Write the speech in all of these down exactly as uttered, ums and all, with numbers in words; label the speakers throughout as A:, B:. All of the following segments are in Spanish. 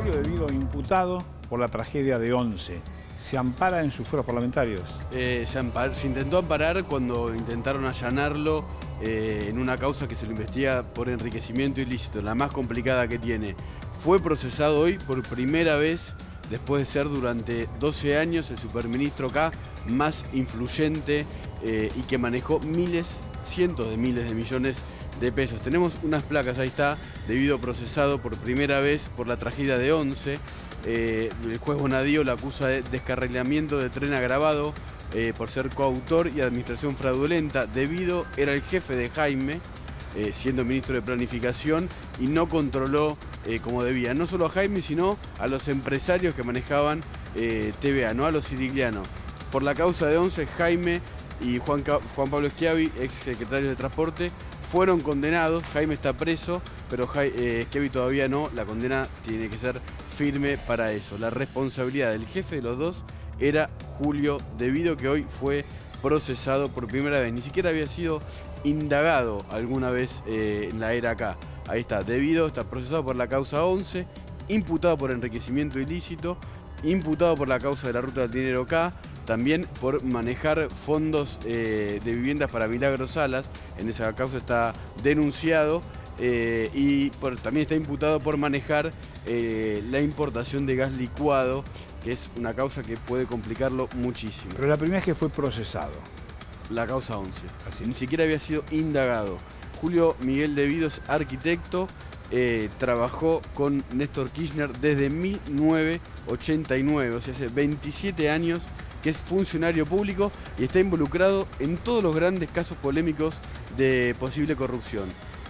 A: Julio Devido imputado por la tragedia de Once. ¿Se ampara en sus fueros parlamentarios?
B: Eh, se, ampar, se intentó amparar cuando intentaron allanarlo eh, en una causa que se lo investiga por enriquecimiento ilícito, la más complicada que tiene. Fue procesado hoy por primera vez después de ser durante doce años el superministro K más influyente eh, y que manejó miles, cientos de miles de millones de pesos. Tenemos unas placas, ahí está, Devido procesado por primera vez por la tragedia de Once. Eh, el juez Bonadío lo acusa de descarrilamiento de tren agravado eh, por ser coautor y administración fraudulenta. Devido era el jefe de Jaime, eh, siendo ministro de Planificación, y no controló eh, como debía, no solo a Jaime, sino a los empresarios que manejaban eh, T V A, no a los sicilianos. Por la causa de Once, Jaime y Juan, Juan Pablo Schiavi, ex secretario de Transporte, fueron condenados. Jaime está preso, pero eh, Schiavi todavía no. La condena tiene que ser firme para eso. La responsabilidad del jefe de los dos era Julio Devido, que hoy fue procesado por primera vez. Ni siquiera había sido indagado alguna vez eh, en la era acá. Ahí está, Devido está procesado por la causa Once, imputado por enriquecimiento ilícito, imputado por la causa de la ruta del dinero K, también por manejar fondos eh, de viviendas para Milagros Salas. En esa causa está denunciado eh, y por, también está imputado por manejar eh, la importación de gas licuado, que es una causa que puede complicarlo muchísimo.
A: Pero la primera vez que fue procesado.
B: La causa Once.
A: Así.
B: Ni siquiera había sido indagado. Julio Miguel Devido es arquitecto, eh, trabajó con Néstor Kirchner desde mil novecientos ochenta y nueve, o sea, hace veintisiete años que es funcionario público y está involucrado en todos los grandes casos polémicos de posible corrupción.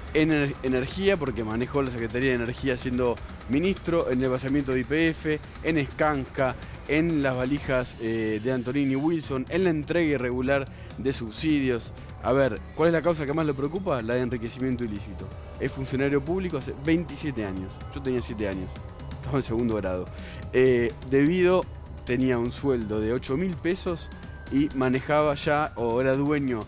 B: En energía, porque manejó la Secretaría de Energía siendo ministro, en el vaciamiento de Y P F, en Skanska, en las valijas eh, de Antonini Wilson, en la entrega irregular de subsidios. A ver, ¿cuál es la causa que más le preocupa? La de enriquecimiento ilícito. Es funcionario público hace veintisiete años. Yo tenía siete años, estaba en segundo grado. Eh, Devido tenía un sueldo de ocho mil pesos y manejaba ya, o era dueño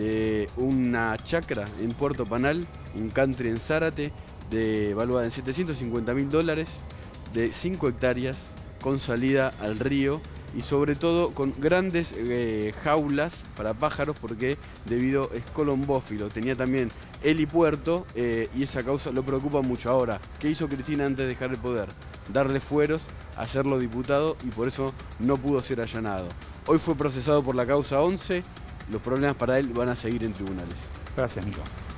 B: de una chacra en Puerto Panal, un country en Zárate, de, valuada en setecientos cincuenta mil dólares, de cinco hectáreas, con salida al río y sobre todo con grandes eh, jaulas para pájaros, porque Devido es colombófilo. Tenía también helipuerto eh, y esa causa lo preocupa mucho. Ahora, ¿qué hizo Cristina antes de dejar el poder? Darle fueros, hacerlo diputado, y por eso no pudo ser allanado. Hoy fue procesado por la causa Once. Los problemas para él van a seguir en tribunales.
A: Gracias, Nico.